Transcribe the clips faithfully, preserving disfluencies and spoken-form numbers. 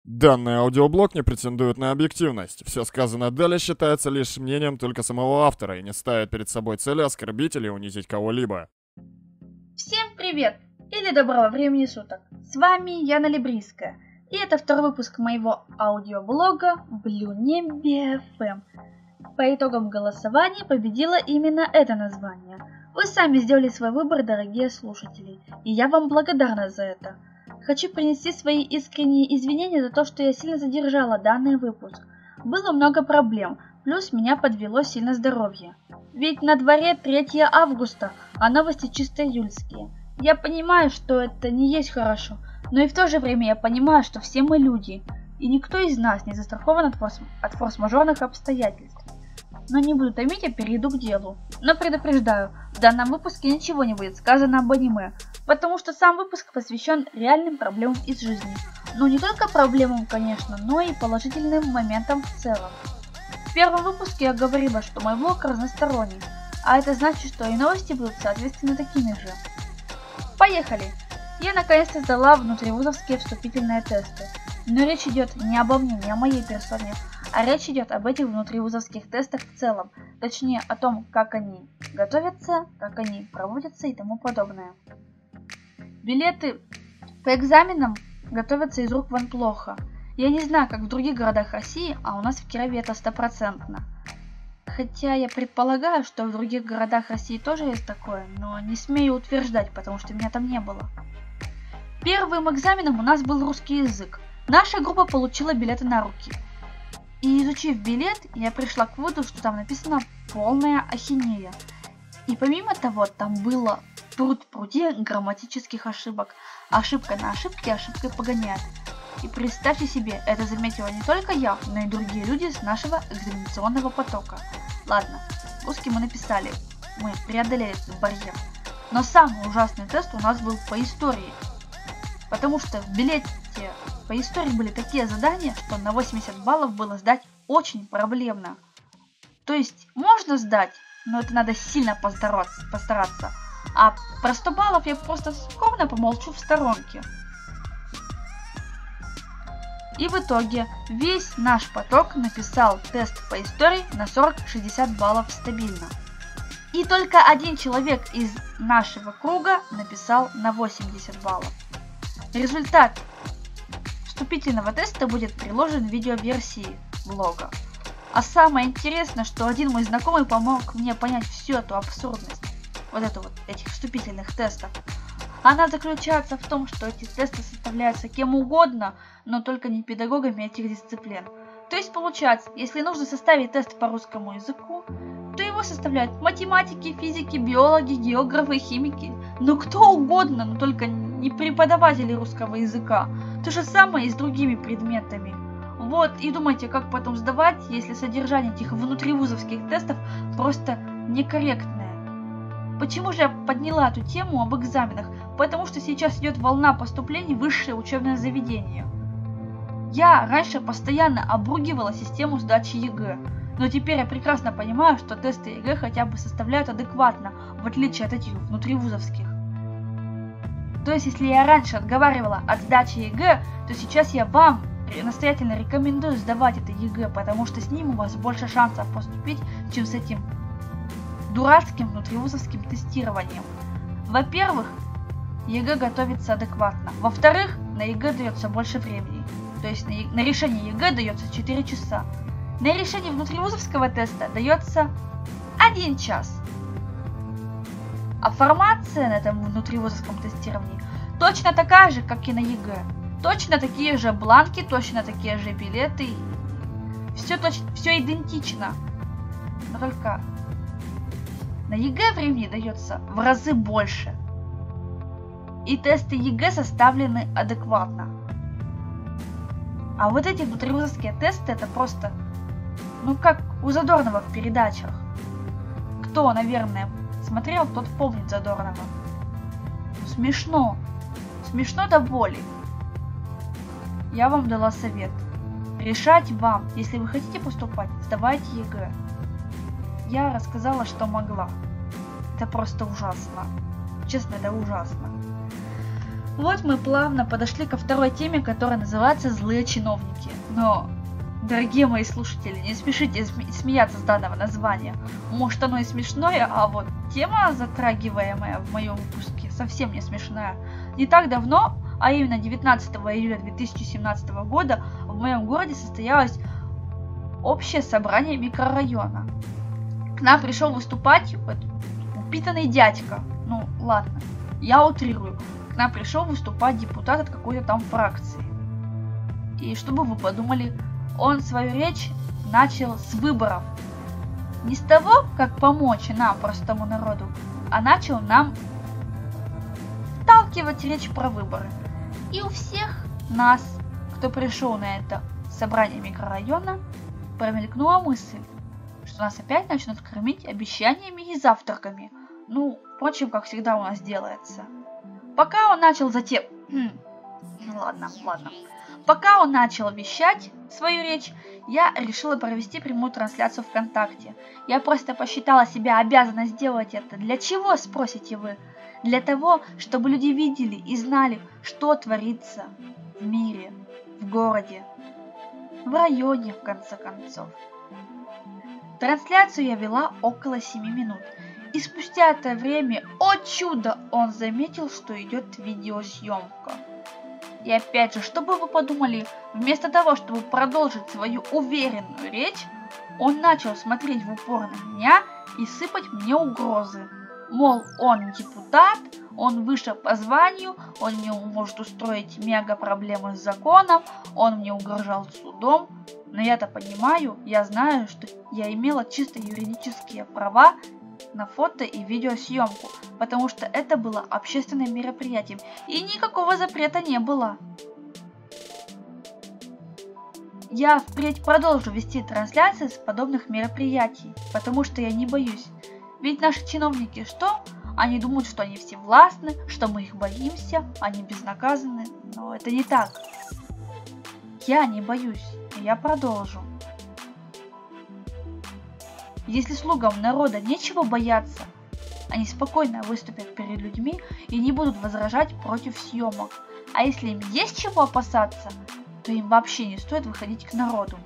Данный аудиоблог не претендует на объективность. Все сказанное далее считается лишь мнением только самого автора и не ставит перед собой цели оскорбить или унизить кого-либо. Всем привет! Или доброго времени суток! С вами Яна Либрийская, и это второй выпуск моего аудиоблога Blue Nebe эф эм. По итогам голосования победило именно это название. Вы сами сделали свой выбор, дорогие слушатели, и я вам благодарна за это. Хочу принести свои искренние извинения за то, что я сильно задержала данный выпуск. Было много проблем, плюс меня подвело сильно здоровье. Ведь на дворе третьего августа, а новости чисто июльские. Я понимаю, что это не есть хорошо, но и в то же время я понимаю, что все мы люди, и никто из нас не застрахован от, форс- от форс-мажорных обстоятельств. Но не буду томить, я перейду к делу. Но предупреждаю, в данном выпуске ничего не будет сказано об аниме, потому что сам выпуск посвящен реальным проблемам из жизни. Ну не только проблемам, конечно, но и положительным моментам в целом. В первом выпуске я говорила, что мой блог разносторонний, а это значит, что и новости будут соответственно такими же. Поехали! Я наконец-то сдала внутривузовские вступительные тесты. Но речь идет не обо мне, не о моей персоне, а речь идет об этих внутривузовских тестах в целом, точнее о том, как они готовятся, как они проводятся и тому подобное. Билеты по экзаменам готовятся из рук вон плохо. Я не знаю, как в других городах России, а у нас в Кирове это стопроцентно. Хотя я предполагаю, что в других городах России тоже есть такое, но не смею утверждать, потому что меня там не было. Первым экзаменом у нас был русский язык. Наша группа получила билеты на руки. И изучив билет, я пришла к выводу, что там написано полная ахинея. И помимо того, там было пруд-пруди грамматических ошибок. Ошибка на ошибке ошибкой погоняет. И представьте себе, это заметила не только я, но и другие люди с нашего экзаменационного потока. Ладно, русский мы написали, мы преодолели этот барьер. Но самый ужасный тест у нас был по истории. Потому что в билете по истории были такие задания, что на восемьдесят баллов было сдать очень проблемно. То есть можно сдать, но это надо сильно постараться. постараться. А про сто баллов я просто скромно помолчу в сторонке. И в итоге весь наш поток написал тест по истории на сорок-шестьдесят баллов стабильно. И только один человек из нашего круга написал на восемьдесят баллов. Результат вступительного теста будет приложен в видеоверсии блога. А самое интересное, что один мой знакомый помог мне понять всю эту абсурдность вот эту вот этих вступительных тестов. Она заключается в том, что эти тесты составляются кем угодно, но только не педагогами этих дисциплин. То есть получается, если нужно составить тест по русскому языку, то его составляют математики, физики, биологи, географы, химики, ну кто угодно, но только не преподаватели русского языка. То же самое и с другими предметами. Вот, и думайте, как потом сдавать, если содержание этих внутривузовских тестов просто некорректное. Почему же я подняла эту тему об экзаменах? Потому что сейчас идет волна поступлений в высшее учебное заведение. Я раньше постоянно обругивала систему сдачи ЕГЭ, но теперь я прекрасно понимаю, что тесты ЕГЭ хотя бы составляют адекватно, в отличие от этих внутривузовских. То есть, если я раньше отговаривала от сдачи ЕГЭ, то сейчас я вам настоятельно рекомендую сдавать это ЕГЭ, потому что с ним у вас больше шансов поступить, чем с этим дурацким внутривузовским тестированием. Во-первых, ЕГЭ готовится адекватно. Во-вторых, на ЕГЭ дается больше времени. То есть на, е- на решение ЕГЭ дается четыре часа. На решение внутривузовского теста дается один час. А формация на этом внутривузовском тестировании точно такая же, как и на ЕГЭ. Точно такие же бланки, точно такие же билеты. Все, точно, все идентично. Но только на ЕГЭ времени дается в разы больше. И тесты ЕГЭ составлены адекватно. А вот эти внутривузовские тесты это просто, ну как у Задорнова в передачах. Кто, наверное, смотрел, тот помнит Задорнова. Смешно. Смешно до боли. Я вам дала совет. Решать вам. Если вы хотите поступать, сдавайте ЕГЭ. Я рассказала, что могла. Это просто ужасно. Честно, это ужасно. Вот мы плавно подошли ко второй теме, которая называется «Злые чиновники». Но, дорогие мои слушатели, не спешите сме- смеяться с данного названия. Может, оно и смешное, а вот тема, затрагиваемая в моем выпуске, совсем не смешная. Не так давно, а именно девятнадцатого июля две тысячи семнадцатого года, в моем городе состоялось общее собрание микрорайона. К нам пришел выступать вот, упитанный дядька. Ну, ладно, я утрирую. К нам пришел выступать депутат от какой-то там фракции. И что бы вы подумали, он свою речь начал с выборов. Не с того, как помочь нам, простому народу, а начал нам вталкивать речь про выборы. И у всех нас, кто пришел на это собрание микрорайона, промелькнула мысль, что нас опять начнут кормить обещаниями и завтраками. Ну, впрочем, как всегда у нас делается. Пока он начал затем... Хм. Ладно, ладно. Пока он начал вещать свою речь, я решила провести прямую трансляцию ВКонтакте. Я просто посчитала себя обязана сделать это. Для чего, спросите вы? Для того, чтобы люди видели и знали, что творится в мире, в городе, в районе, в конце концов. Трансляцию я вела около семи минут. И спустя это время, о чудо, он заметил, что идет видеосъемка. И опять же, что бы вы подумали, вместо того, чтобы продолжить свою уверенную речь, он начал смотреть в упор на меня и сыпать мне угрозы. Мол, он депутат, он выше по званию, он мне может устроить мега проблемы с законом, он мне угрожал судом. Но я-то понимаю, я знаю, что я имела чисто юридические права на фото и видеосъемку, потому что это было общественным мероприятием, и никакого запрета не было. Я впредь продолжу вести трансляции с подобных мероприятий, потому что я не боюсь. Ведь наши чиновники что? Они думают, что они всевластны, что мы их боимся, они безнаказаны, но это не так. Я не боюсь, и я продолжу. Если слугам народа нечего бояться, они спокойно выступят перед людьми и не будут возражать против съемок. А если им есть чего опасаться, то им вообще не стоит выходить к народу.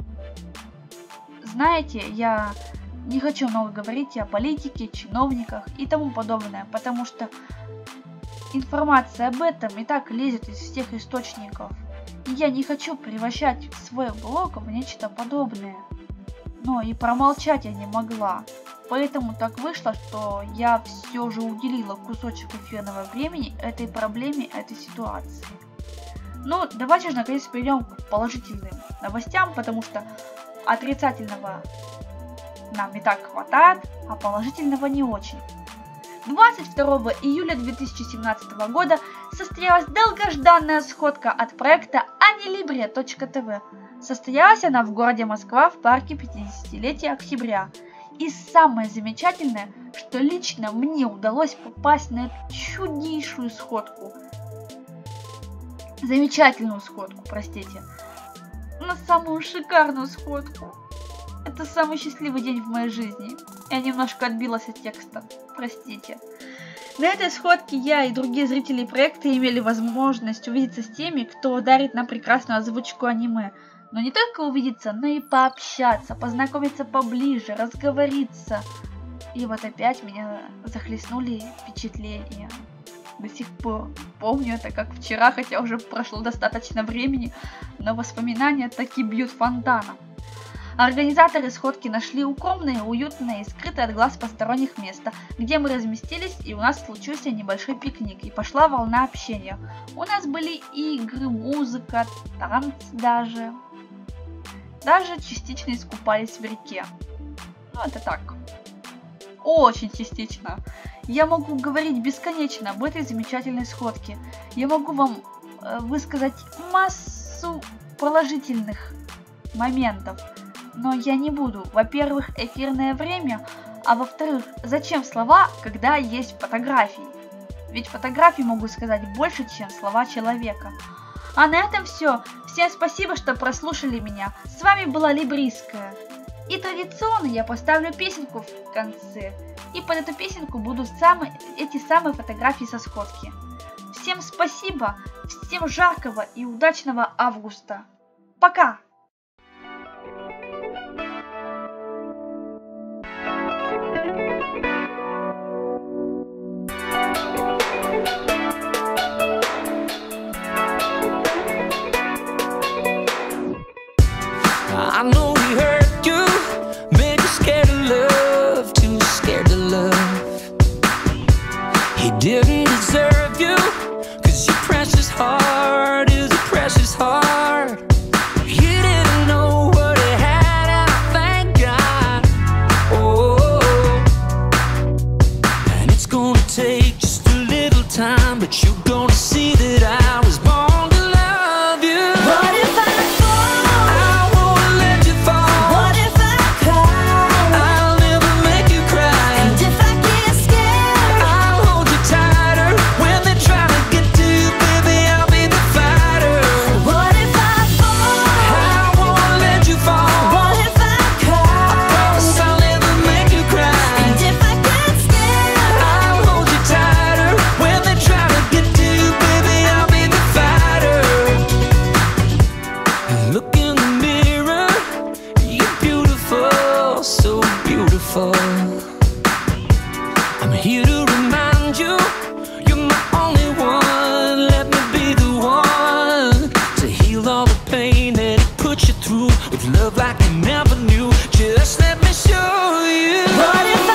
Знаете, я не хочу много говорить о политике, чиновниках и тому подобное, потому что информация об этом и так лезет из всех источников. И я не хочу превращать свой блог в нечто подобное. Но и промолчать я не могла. Поэтому так вышло, что я все же уделила кусочек эфирного времени этой проблеме, этой ситуации. Ну, давайте же наконец перейдем к положительным новостям, потому что отрицательного нам и так хватает, а положительного не очень. двадцать второго июля две тысячи семнадцатого года состоялась долгожданная сходка от проекта анилибре точка тв. Состоялась она в городе Москва в парке пятидесятилетия октября. И самое замечательное, что лично мне удалось попасть на эту чуднейшую сходку. Замечательную сходку, простите. На самую шикарную сходку. Это самый счастливый день в моей жизни. Я немножко отбилась от текста, простите. На этой сходке я и другие зрители проекта имели возможность увидеться с теми, кто дарит нам прекрасную озвучку аниме. Но не только увидеться, но и пообщаться, познакомиться поближе, разговориться. И вот опять меня захлестнули впечатления. До сих пор помню это как вчера, хотя уже прошло достаточно времени, но воспоминания таки бьют фонтаном. Организаторы сходки нашли укромное, уютное и скрытое от глаз посторонних место, где мы разместились, и у нас случился небольшой пикник, и пошла волна общения. У нас были игры, музыка, танцы даже. Даже частично искупались в реке. Ну, это так. Очень частично. Я могу говорить бесконечно об этой замечательной сходке. Я могу вам э, высказать массу положительных моментов. Но я не буду. Во-первых, эфирное время, а во-вторых, зачем слова, когда есть фотографии? Ведь фотографии могут сказать больше, чем слова человека. А на этом все. Всем спасибо, что прослушали меня. С вами была Либрийская. И традиционно я поставлю песенку в конце. И под эту песенку будут самые, эти самые фотографии со сходки. Всем спасибо, всем жаркого и удачного августа. Пока! I know he hurt you, made you scared of love, too scared to love. He didn't deserve you, cause your precious heart is a precious heart. You didn't know what he had, and I thank God. Oh, and it's gonna take just a little time, but you're gonna see that I was born to love you. What if I I'm here to remind you, you're my only one. Let me be the one to heal all the pain that it put you through, with love like you never knew. Just let me show you. What if